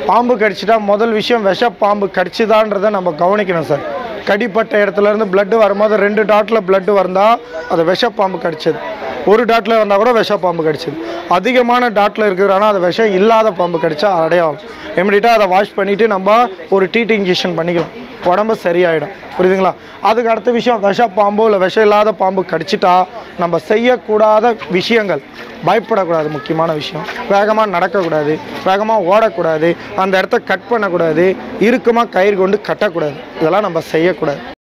பாம்பு கடிச்சிட்டா முதல் விஷயம் விஷ பாம்பு கடிச்சுதான்றதை நம்ம கவனிக்கணும் சார். கடிப்பட்ட இடத்துலேருந்து பிளட்டு வரும்போது 2 டாட்டில் பிளட்டு வந்தால் அது விஷ பாம்பு கடிச்சது, 1 டாட்டில் வந்தால் கூட விஷ பாம்பு கடிச்சது. அதிகமான டாட்டில் இருக்கிறானா அது விஷம் இல்லாத பாம்பு கடிச்சா அடையாளம். இமிடியட்டாக அதை வாஷ் பண்ணிவிட்டு நம்ம ஒரு டிடி இன்ஜெக்ஷன் பண்ணிக்கலாம், உடம்பு சரியாயிடும். புரியுதுங்களா? அதுக்கு அடுத்த விஷயம் விஷ பாம்போ இல்லை விஷம் இல்லாத பாம்பு கடிச்சிட்டா நம்ம செய்யக்கூடாத விஷயங்கள், பயப்படக்கூடாது. முக்கியமான விஷயம், வேகமாக நடக்கக்கூடாது, வேகமாக ஓடக்கூடாது, அந்த இடத்த கட் பண்ணக்கூடாது, இறுக்கமாக கயிறு கொண்டு கட்டக்கூடாது. இதெல்லாம் நம்ம செய்யக்கூடாது.